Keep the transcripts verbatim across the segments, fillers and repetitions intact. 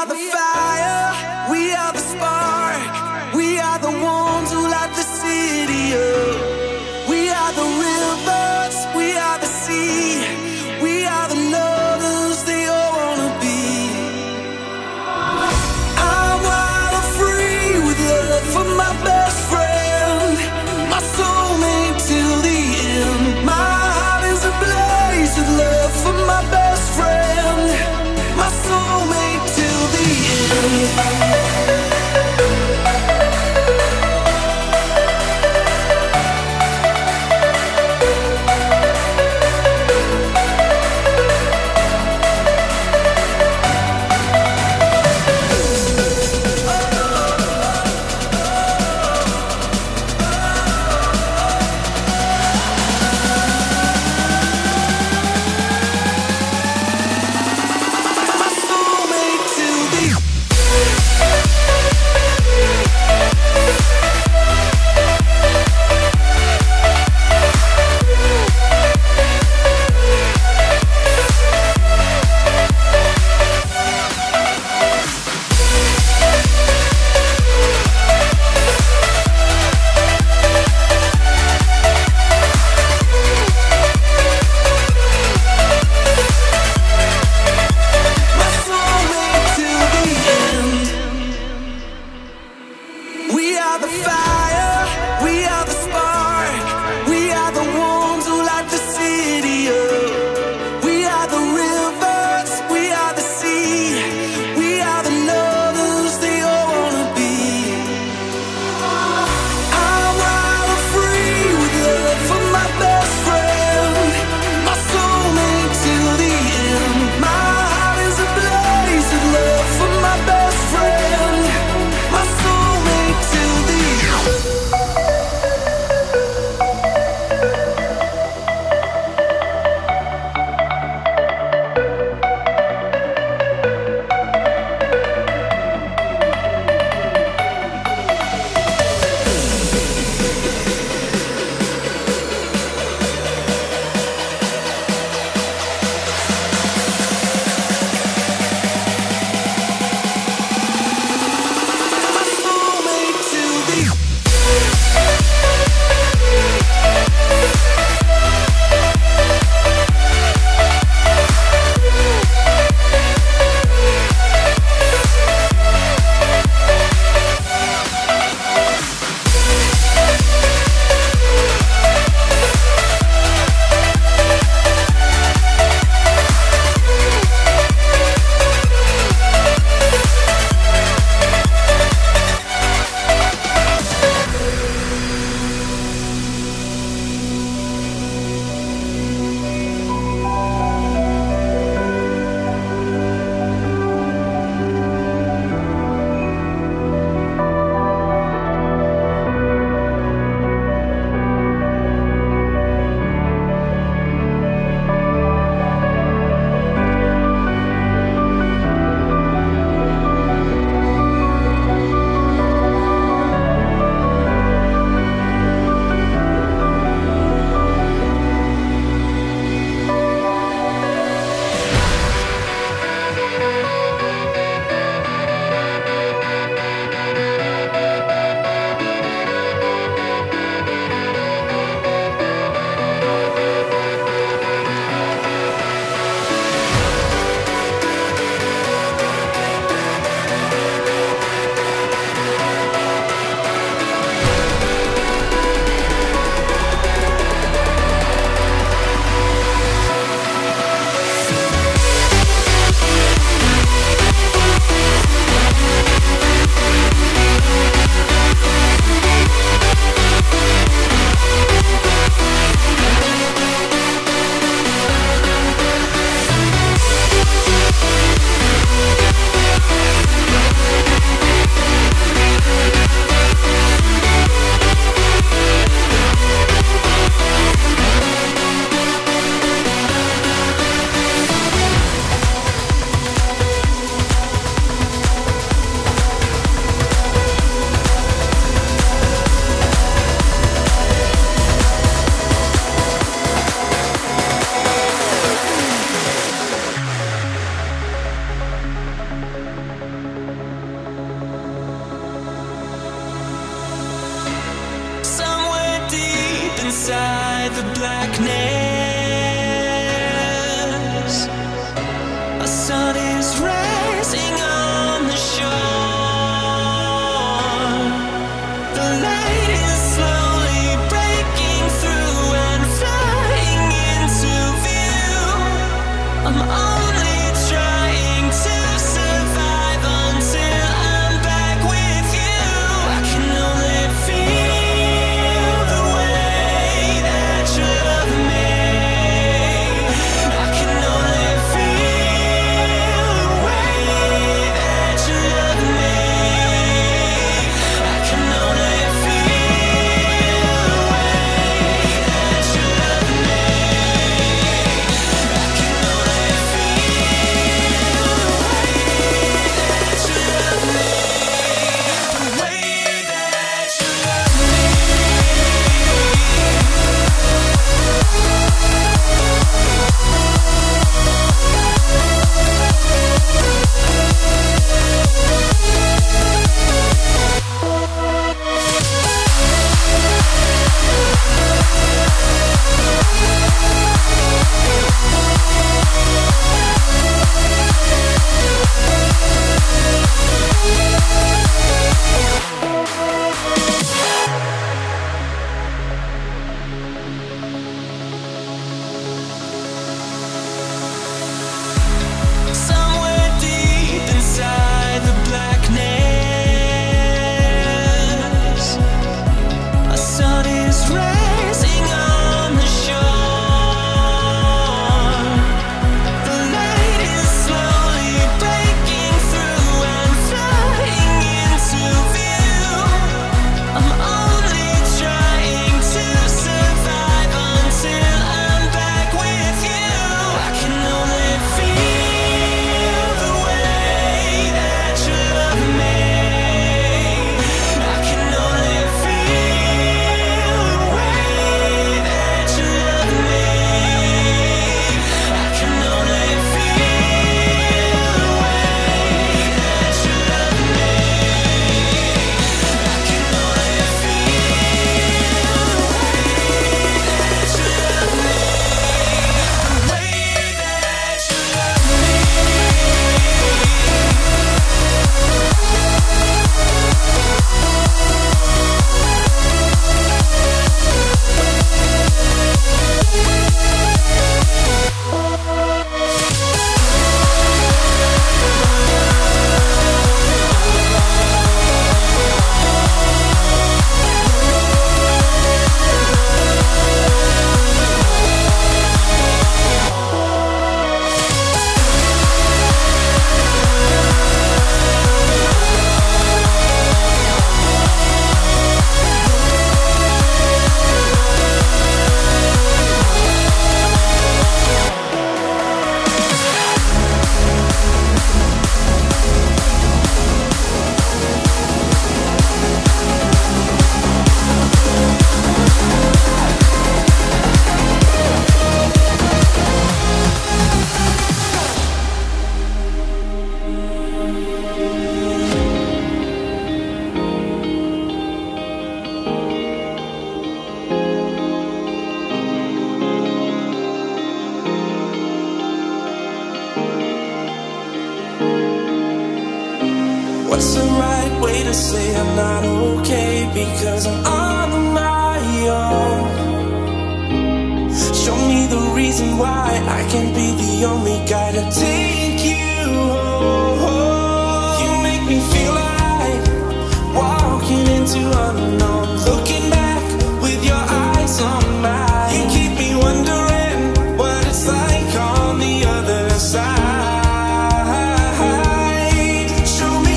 are the fire, we are the spark, we are the ones who light the city up. We are the rivers, we are the sea, we are the lovers they all wanna be. I'm wild and free with love for my best friend, my soulmate till the end. My heart is ablaze with love for my best friend, my soulmate till the end. inside the blackness. A sun is rising on the shore. The light is slowly breaking through and flying into view. I'm only trying to survive until I'm back with you. I can only feel the way that you love me. I can only feel the way that you love me. I can only feel the way that you love me. I can only somewhere deep inside the blackness, a sun is rising on the shore. The light is slowly breaking through and flying into view. I'm only trying to survive until I'm back with you. I can only feel the way that you love me. I can only feel the way that you love me. I can only feel the way that you love me. I can only feel the way that you love me. What's the right way to say I'm not okay? Because I'm on my own. Show me the reason why I can't be the only guy to take you home. You make me feel like walking into unknown. Looking back with your eyes on mine, you keep me wondering what it's like on the other side. Show me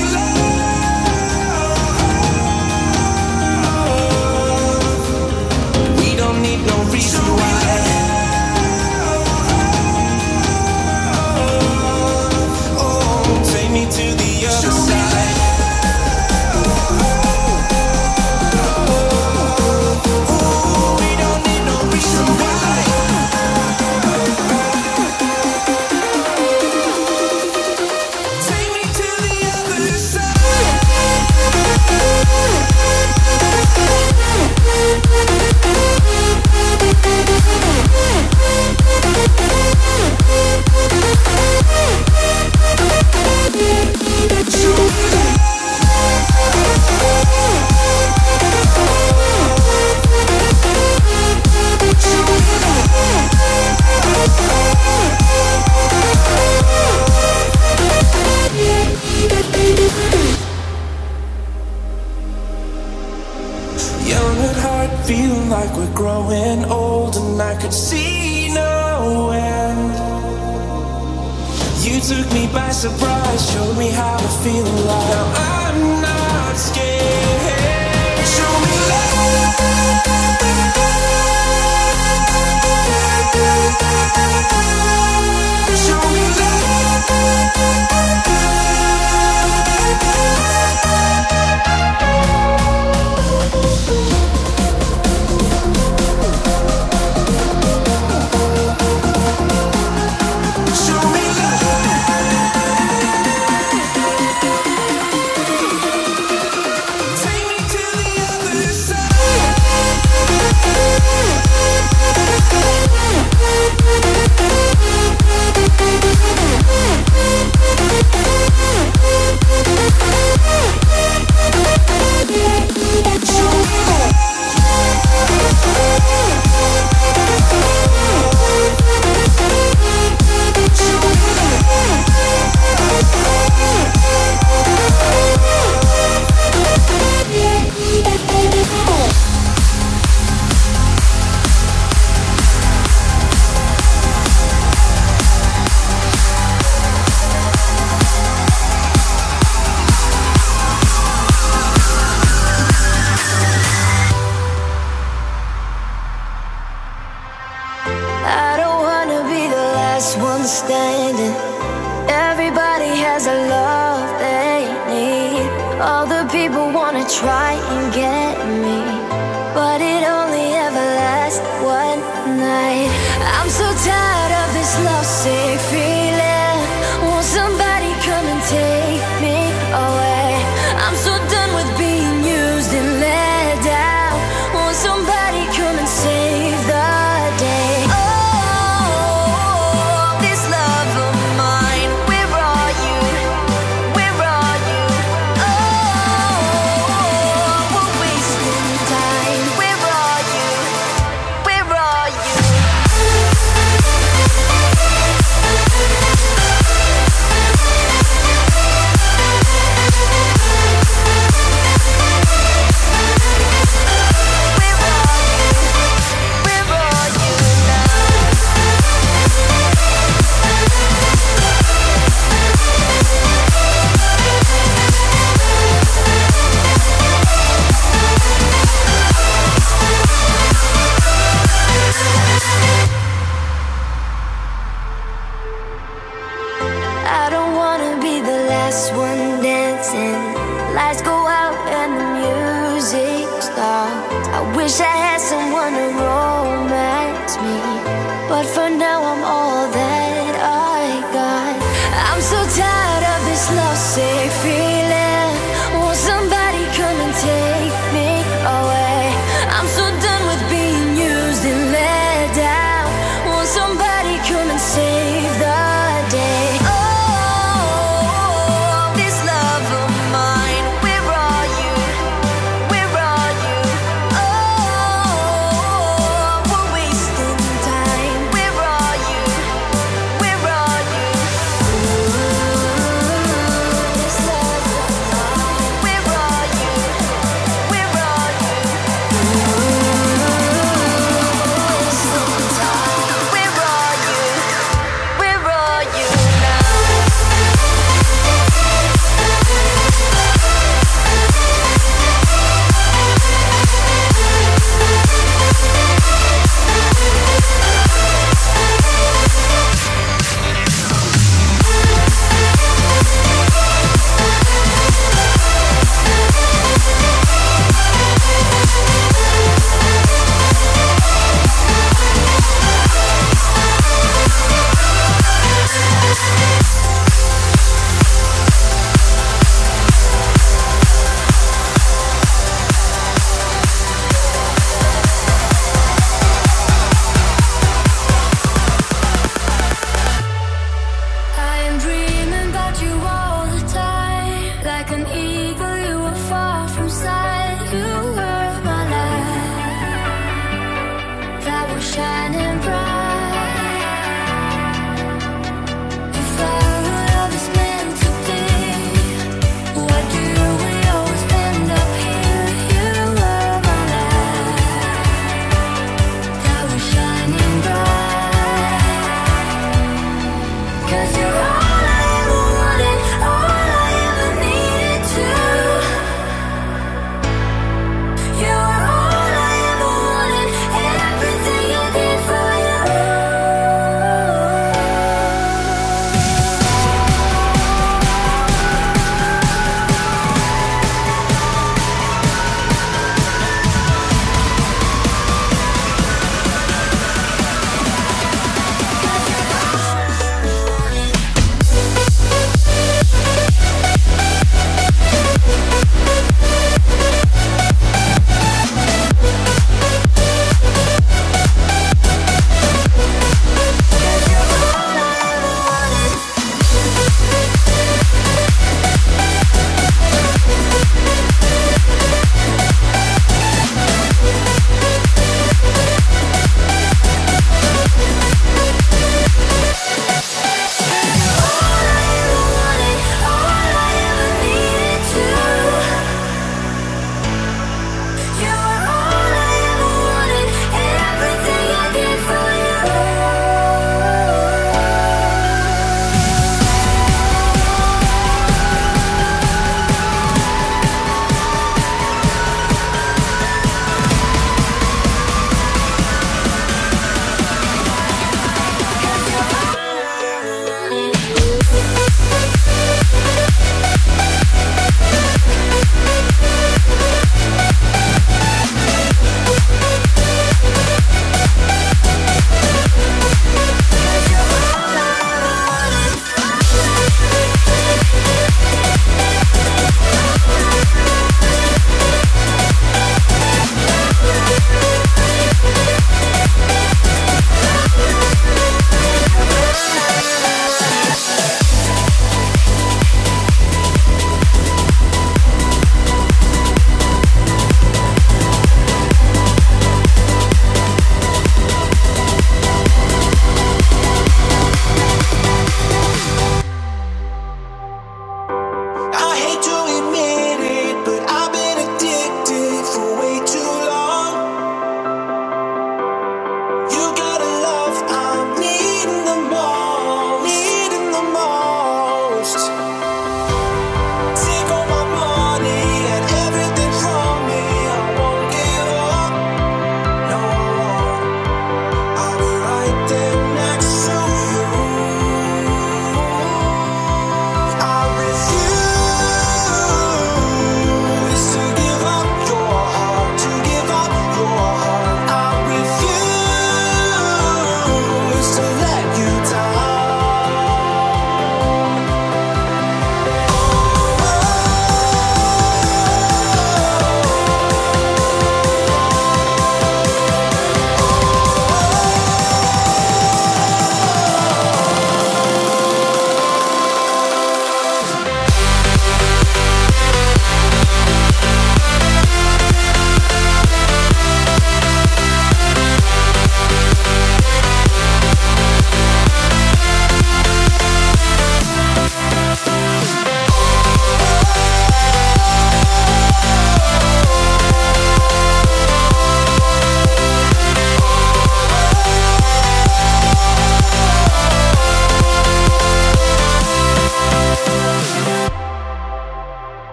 love. We don't need no reason why. like we're growing old and I could see no end. You took me by surprise, showed me how to feel alive. Now I'm not scared. Show me love. Show me standing. Everybody has a love they need. All the people wanna try and get me, but it only ever lasts one night. I'm so tired of this lovesick feeling. Won't somebody come and take me away? I'm so done with being used and let down. Won't somebody come and save the day? One dancing, lights go out and the music stops. I wish I had someone to romance me, but for now I'm all that I got. I'm so tired of this lovesick feeling. Won't somebody come and take me away? I'm so done with being used and let down. Won't somebody come and save the day? You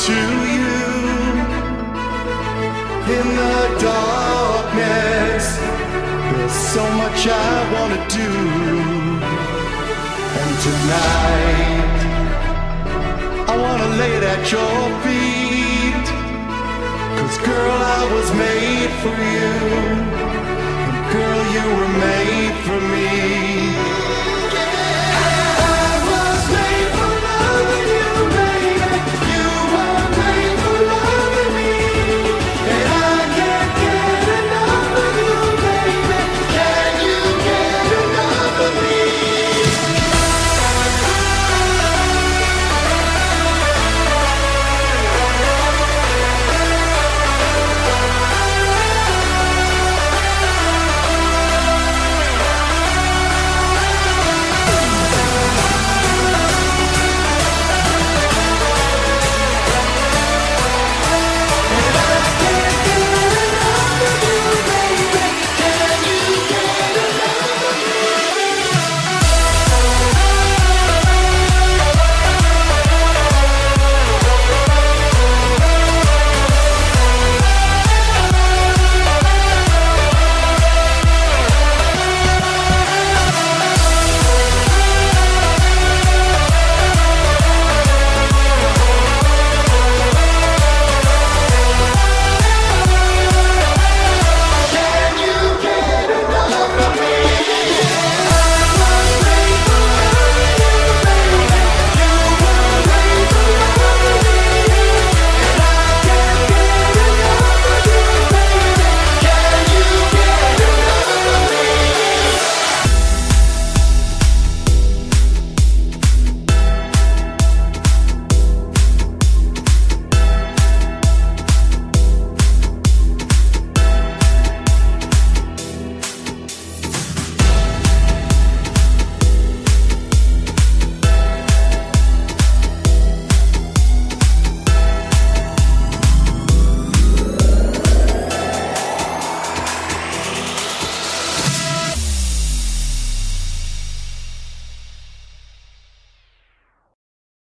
to you in the darkness. There's so much I wanna do. And tonight I wanna lay it at your feet. 'Cause girl, I was made for you. And girl, you were made for me.